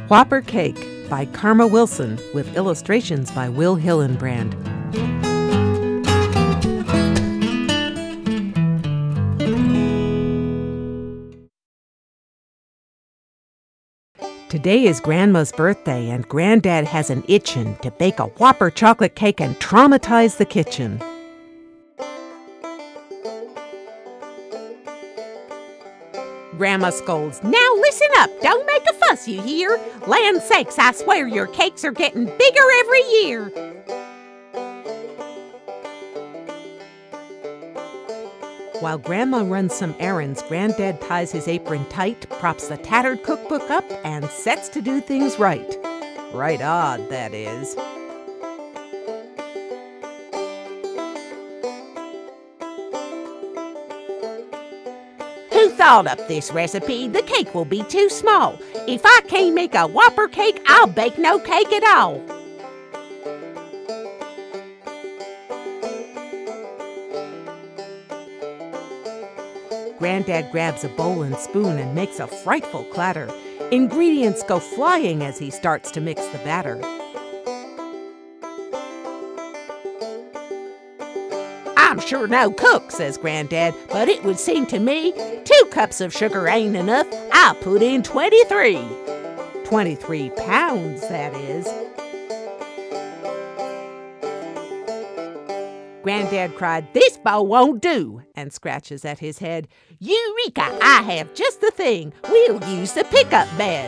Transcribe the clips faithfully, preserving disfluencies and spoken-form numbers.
Whopper Cake by Karma Wilson with illustrations by Will Hillenbrand. Today is Grandma's birthday, and Granddad has an itchin' to bake a Whopper chocolate cake and traumatize the kitchen. Grandma scolds, "Now listen up, don't make a fuss, you hear? Land sakes, I swear your cakes are getting bigger every year." While Grandma runs some errands, Granddad ties his apron tight, props the tattered cookbook up, and sets to do things right. Right odd, that is. "Who thought up this recipe? The cake will be too small. If I can't make a Whopper cake, I'll bake no cake at all." Granddad grabs a bowl and spoon and makes a frightful clatter. Ingredients go flying as he starts to mix the batter. "I'm sure no cook," says Granddad, "but it would seem to me two cups of sugar ain't enough. I'll put in twenty-three. Twenty-three pounds, that is." Granddad cried, "This bowl won't do," and scratches at his head. "Eureka! I have just the thing. We'll use the pickup bed."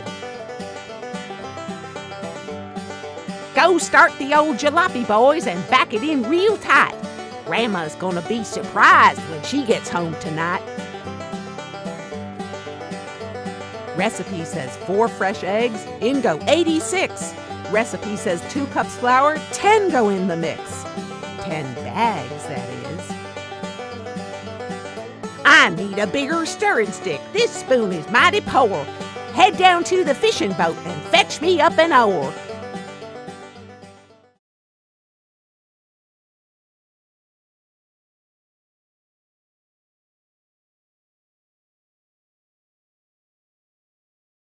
"Go start the old jalopy, boys, and back it in real tight. Grandma's gonna be surprised when she gets home tonight." Recipe says four fresh eggs, in go eighty-six. Recipe says two cups flour, ten go in the mix. Ten bags, that is. "I need a bigger stirring stick. This spoon is mighty poor. Head down to the fishing boat and fetch me up an oar."